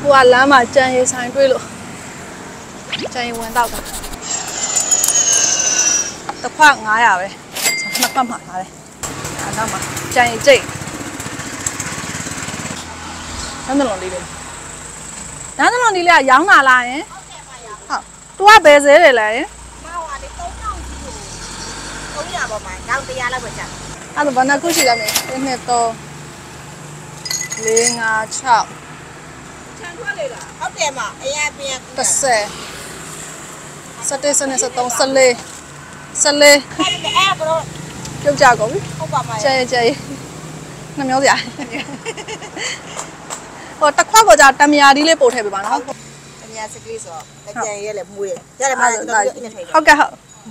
qua lá mà chơi sang đuôi lộ chơi quên tao cả tập khoảng ngái à vậy nó không hẳn này nó mà chơi chị nó nó đi nó đi là giống nào là ấy tôi bé dễ để lại à tụi nó cứ chỉ là mình này to lên chảo tất xe sắt tê sân này sắt tông sân lê kêu chào cậu chơi nó méo gì à tắc khoác của cha Tamia đi lên bộ thẻ bị bán không Tamia sẽ đi rồi cái chơi là mùi cái là mà ok hả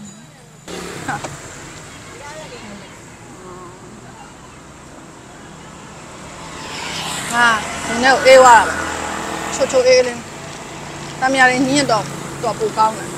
nếu eo à cho eo lên Tamia lên nhìn đâu tọa bù cao này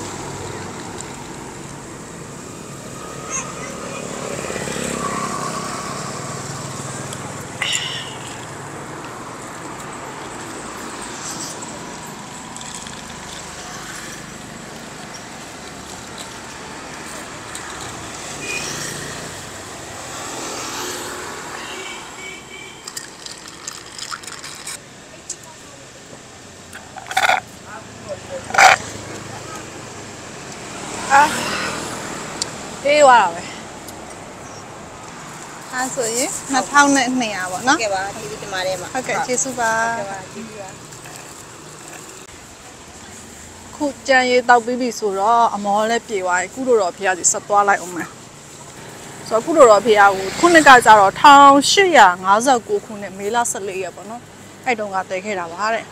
eo à vậy rồi nó thao nè nè bọn nó ok chị su ba khu chơi tàu bị sụt đó mà lấy bị vậy cú đồ rồi phía thì sắp toa lại ông mày rồi cú đồ rồi phía khu này cái giờ thao suy à ngã giờ cú khu này mấy lá sợi lì à bọn nó ai đồng ngã tới khi nào vậy đấy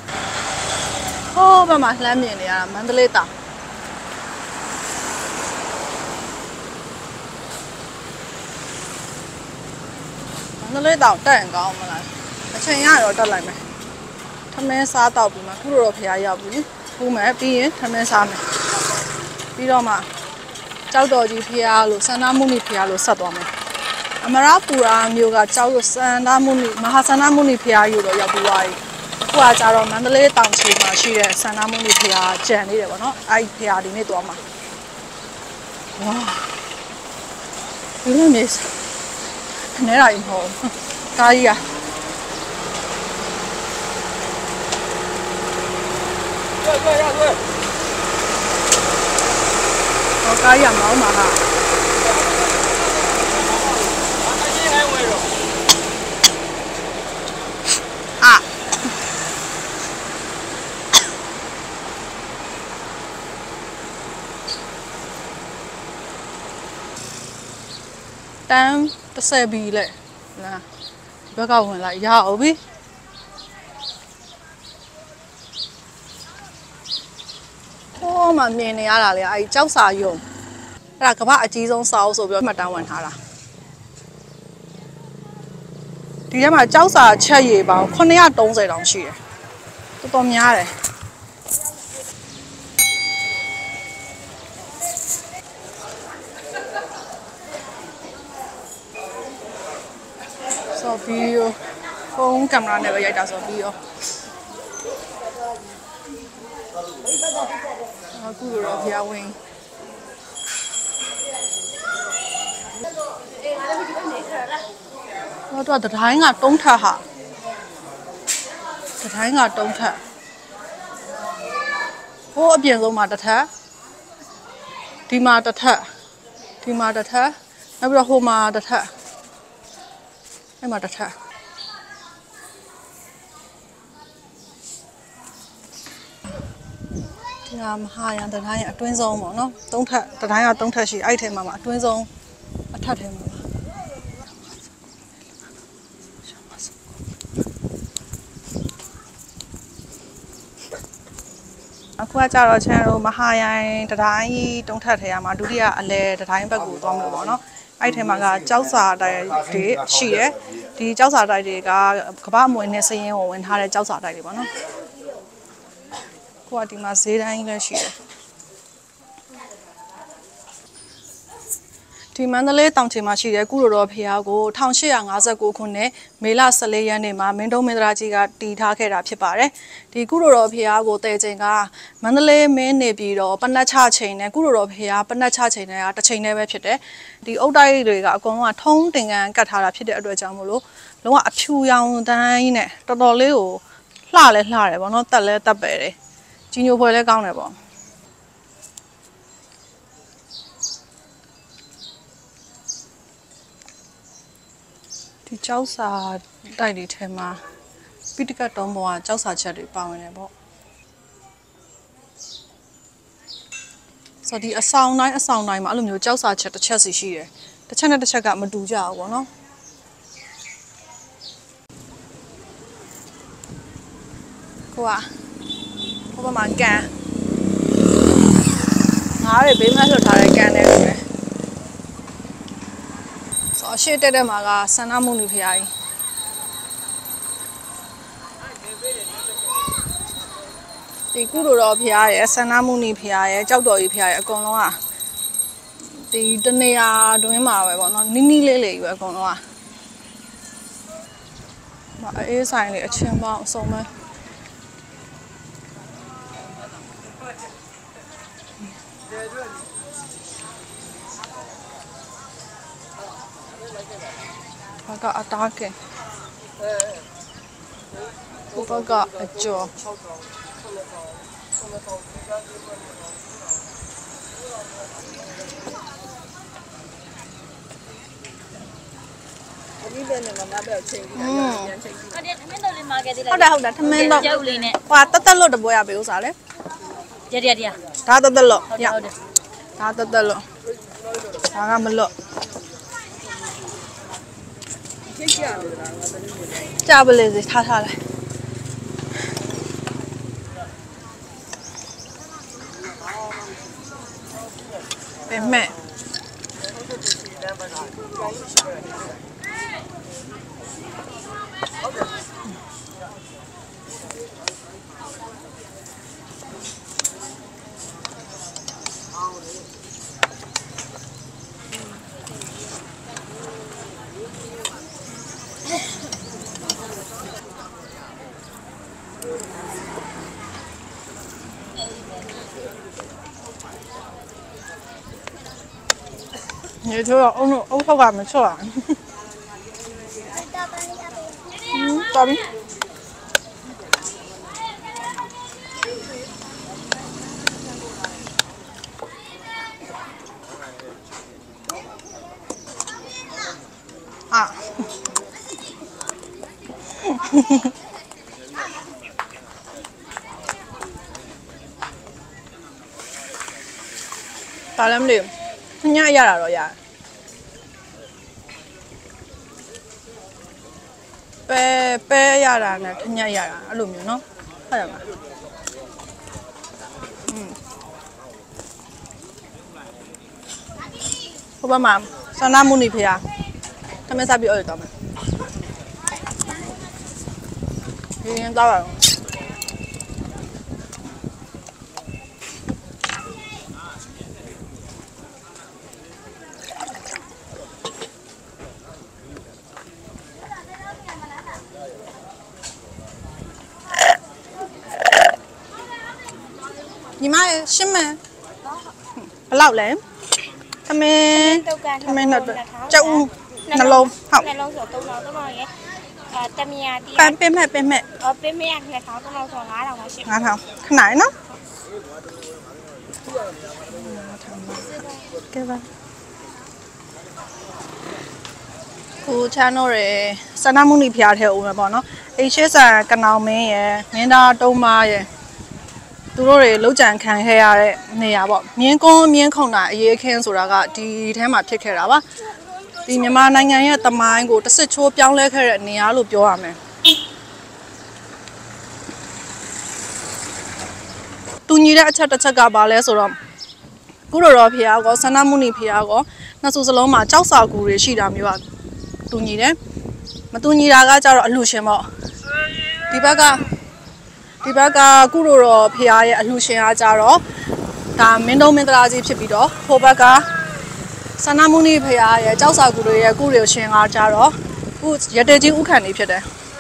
ô mà làm gì này à Mandalay ta nó lấy tàu đèn cao mà lại, chơi nhá rồi đợt lại mày, tham gia sa tàu bị mà cứ rồi phải à bị, cứ mày bị tham gia sa mày, bây giờ mà, cháu đồ gì phải luôn, Sandamuni phải luôn sát vào mày, mà ra pura nhiều cái cháu luôn Sandamuni, mà Sandamuni phải nhiều rồi bị vậy, qua cháu rồi mình lấy tàu chỉ mà chỉ là Sandamuni phải chèn đi đấy nó, ai phải đi nàyตัวmà, wow, cái này này là hồ cây à có cây à máu mà hả à tam xe bì lại là bắt đầu mình lại dạo biết ô mà miền này là ai cháu xài dùng là các bạn chỉ dùng sáu số biểu mà đang vận hành là thì mà cháu xài chơi gì bảo con này đông rồi đồng chí tôi tôm nhá này so video phone camera này bây giờ đã so video cứ rồi phía wing nó tôi thật thái ngà đông thà hả thật thái ngà đông thà ô biển rồi mà thật thà thì mà thật thà nó bây giờ hôm mà thật thà em mà đặt hạ làm hai anh đặt hai tuyên dòng mà nó tông thật đặt hai tông thật chỉ ai thêm mà tuyên dòng thật thêm mà qua cha rồi cha rồi mà hai anh đặt hai tông thật thì mà đôi đi à lệ đặt hai bác cụ tóm được bọn nó ai thêm mà cháu già đây để chỉ ấy thì cháu già đây thì các bạn muốn nghe xem hồ mình hai cháu già đây thì bọn nó qua thì mà dễ đây là chỉ ဒီမန္တလေးတောင်ချေမှာရှိတဲ့ကုလိုတော်ဖျားကို1859ခုနှစ်မေလ14ရက်နေ့မှာမင်းတုံးမင်းသားကြီးကတည်ထားခဲ့တာဖြစ်ပါတယ်ဒီကုလိုတော်ဖျားကိုတည်ချိန်ကမန္တလေးမင်းနေပြည်တော်ပနတ်ချချိန်နဲ့ကုလိုတော်ဖျားပနတ်ချချိန်နဲ့တစ်ချိန်နဲ့ပဲဖြစ်တယ်ဒီအုတ်တိုက်တွေကအကုန်လုံးကထုံးတင်ကန်ကတ်ထားတာဖြစ်တဲ့အတွက်ကြောင့်မို့လို့လုံးဝအဖြူရောင်တိုင်းနဲ့တော်တော်လေးကိုလှလဲလှတယ်ပေါ့နော်တက်လဲတက်ပဲတယ်ကြီးညိုဖွဲလဲကောင်းတယ်ပေါ့ဒီကြောက်စာတိုက်တွေထဲမှာပိဋကတ်တုံးပေါ်ကကြောက်စာချက်တွေပါဝင်တယ်ပေါ့ဆိုတော့ဒီအဆောင်တိုင်းမှာအဲ့လိုမျိုးကြောက်စာချက်တစ်ချက်စီရှိတယ်တစ်ချက်နဲ့တစ်ချက်ကမတူကြဘူးပေါ့နော်ကိုကဟိုဘက်မှာကန်ငါးတွေဘေးမှာဆွတ်ထားတဲ့ကန်တွေပဲဆိုရှေ့တက်တဲ့မှာကစန္ဒမုနီဖျားကြီးဒီကုလိုတော်ဖျားရဲ့စန္ဒမုနီဖျားရဲ့ကြောက်တော်ကြီးဖျားရဲ့အကုန်လုံးကဒီတနေရာတွင်းမှာပဲပေါ့နော်နီးနီးလေးလေးပဲအကုန်လုံးကအေးဆိုင်လေးအချင်းပေါင်းအစုံပဲဘာကအတားကဲဘာကအကျော်ဒီဘက်နဲ့မမပဲချိန်ပြီးတော့ပြန်ချိန်ပြီးဟုတ်တယ်ထမင်းတော်လေးမှာခဲ့သေးတယ်ဟုတ်တယ်ထမင်းတော်ကြောက်လေးနဲ့ဟွာတက်လို့တပွဲရပြီဥစားလေရဒါတက်လို့ရဟုတ်တယ်ဒါတက်လို့ဒါကမလို့ကြာပလေစီထားလိုက်ပဲမဲ့你说欧头发没错啊？到没？啊！打两粒，ညရတာတော့ရတယ်ပဲရတာနဲ့ထညက်ရတာအဲ့လိုမျိုးနော်ဟုတ်ရမှာဟိုဘက်မှာစန္ဒမုနီဖျားတမက်စားပြီးအော်ရတော့မယ်ဒီရင်တော့ညီမရှင်းမယ်ဘယ်လောက်လဲသမင်းတော့ကျုပ်နှလုံးဟုတ်နှလုံးဆို3000ရဲ့တမယာတီးပေးမဲ့ပေးမဲ့2000ဆို5000ပါရှင်း 5000ခဏရနော်ကဲပါကိုချမ်းတို့ရယ်စန္ဒမုနီဖျားထဲဦးမယ်ပေါ့နော်အိရှေဆန်ကနောင်မင်းရယ်မင်းသားတုံးမရယ်သူတို့တွေလောက်ကြံခံခဲ့ရတဲ့နေရာပေါ့မြင်းကွန်းမြင်းခုံတာအရေးခင်းဆိုတာကဒီထဲမှာဖြစ်ခဲ့တာပါဒီမြန်မာနိုင်ငံရဲ့တမိုင်းကိုတစ်စစ်ချိုးပြောင်းလဲခဲ့တဲ့နေရာလို့ပြောရမယ်တူညီတဲ့အချက်တစ်ချက်ကဘာလဲဆိုတော့ကုလိုတော်ဖျားကောစန္ဒမုနီဖျားကောနှစ်စုစလုံးမှာကြောက်စာကူတွေရှိတာမျိုးကတူညီတယ်မတူညီတာကကြတော့အလှရှင်ပေါ့ဒီဘက်ကကုလိုတော်ဖျားရဲ့အလှရှင်အားကြတော့ဒါမင်းတုံးမင်းသားကြီးဖြစ်ပြီးတော့ဟိုဘက်က Sandamuni ဖရာရဲ့ကြောက်စာကူတွေရဲ့ကုတွေရှင်ကားကြတော့ခုရတဲကြီးဥခံနေဖြစ်တယ်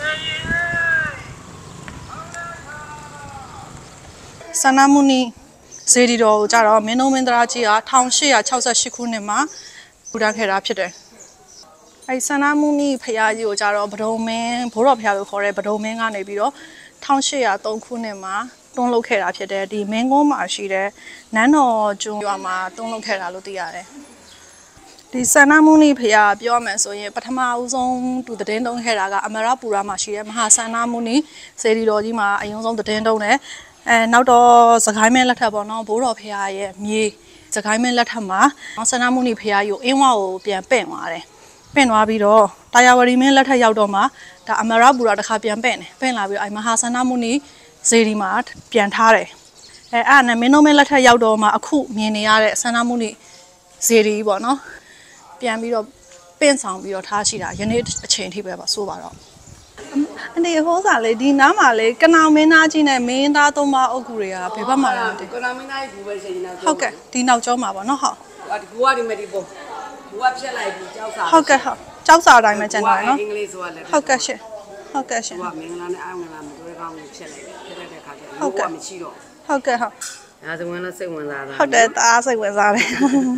Sandamuni စေတီတော်ကိုကြတော့မင်းတို့မင်းသားကြီးက1868ခုနှစ်မှာပူတန်းခဲ့တာဖြစ်တယ် Sandamuni ဖရာကြီးကိုကြတော့ဗဒုံမင်းဘိုးတော်ဖရာလို့ခေါ်တဲ့ဗဒုံမင်းကနေပြီးတော့1803ခုနှစ်မှာတွန်းလုပ်ခဲ့တာဖြစ်တယ်ဒီမင်းကုန်းမှာရှိတဲ့နန်းတော်ကျွန်းရွာမှာတွန်းလုပ်ခဲ့တာလို့သိရတယ် ဒီ Sandamuni ဖရာပြောမယ်ဆိုရင်ပထမဦးဆုံးသူတည်င်းတုံးခဲ့တာကအမရပူရာမှာရှိတဲ့မဟာ Sandamuni စေတီတော်ကြီးမှာအရင်ဆုံးတည်င်းတုံးတယ်နောက်တော့စကိုင်းမင်းလက်ထက်ပေါ့နော်ဘိုးတော်ဖရာရဲ့မြေစကိုင်းမင်းလက်ထက်မှာ Sandamuni ဖရာကြီးကိုအင်းဝကိုပြန်ပင့်သွားတယ်ပင့်သွားပြီးတော့တာယာဝတီမင်းလက်ထက်ရောက်တော့မှဒါအမရပူရာတစ်ခါပြန်ပင့်တယ်ပင့်လာပြီးတော့မဟာ Sandamuni စေတီမှာပြန်ထားတယ်အဲ့ဒါနဲ့မင်းတို့မင်းလက်ထက်ရောက်တော့မှအခုမြင်နေရတဲ့ Sandamuni စေတီပေါ့နော် ပြန်ပြီးတော့ပင့်ဆောင်ပြီးတော့ထားရှိတာယနေ့အချိန်ထိပဲပါဆိုပါတော့အနေဟောစာလေးဒီနားမှာလေကနောင်မင်းသားကြီးနဲ့မင်းသားသုံးပါးအုပ်ကူတွေကဘယ်ဘက်မှာလဲကနောင်မင်းသားကြီးဘူးပဲရှိနေတော့ဟုတ်ကဲ့ဒီနောက်ကျောမှာပေါ့နော်ဟုတ်ဒီကူကဒီမဲ့ဒီပေါ့ကူကဖြတ်လိုက်ပြီးကြောက်စာဟုတ်ကဲ့ဟုတ်ကြောက်စာအတိုင်းပဲကျန်တယ်နော်အင်္ဂလိပ်ဆိုတာလည်းဟုတ်ကဲ့ရှင်ဟုတ်ကဲ့ရှင်ကူကမင်္ဂလာနဲ့အာမင်္ဂလာမတွေ့ကောင်းလို့ဖြတ်လိုက်တယ်ဖြတ်လိုက်တဲ့ခါကျတော့ဟုတ်ကဲ့မရှိတော့ဟုတ်ကဲ့ဟုတ်အဲဒါဝင်လို့စိတ်ဝင်စားတာဟုတ်တယ်တအားစိတ်ဝင်စားတယ်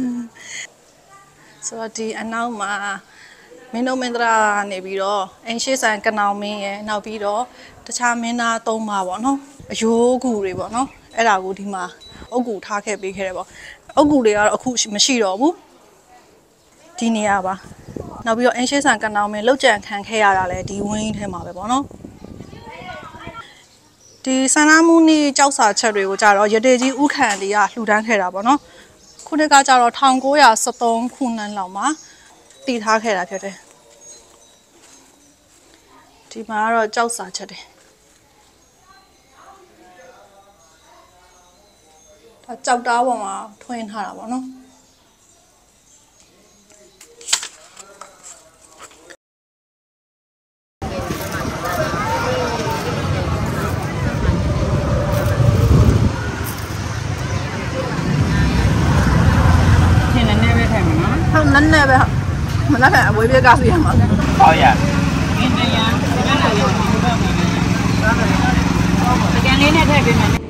ဆိုတော့ဒီအနောက်မှာမင်းတို့မင်းသားနေပြီးတော့အိမ်ရှိဆန်ကနောင်မင်းရဲ့နောက်ပြီးတော့တခြားမင်းသားသုံးပါပေါ့နော်အယိုးကူတွေပေါ့နော်အဲ့ဒါကိုဒီမှာအုတ်ကူထားခဲ့ပေးခဲ့တယ်ပေါ့အုတ်ကူတွေကတော့အခုမရှိတော့ဘူးဒီနေရာပါနောက်ပြီးတော့အိမ်ရှိဆန်ကနောင်မင်းလောက်ကြံခံခဲ့ရတာလဲဒီဝင်းထဲမှာပဲပေါ့နော်ဒီ Sandamuni ကြောက်စာချက်တွေကိုကြတော့ရတေကြီးဥခံတွေကလှူဒန်းခဲ့တာပေါ့နော် ခုနှစ်ကကြတော့1913ခုနှစ်လောက်မှာတည်ထားခဲ့တာဖြစ်တယ်ဒီမှာကတော့ကြောက်စာချက်တယ်ဒါကြောက်တားပေါ်မှာထွင်းထားတာပေါ့နော်နည်းနည်းပဲမနက်ကအဝေးပြေးကားစီရမှာဟုတ်ရဒီနေရာကလည်းဒီဘက်မှာတကယ်လေးနဲ့ထည့်ပေးမယ်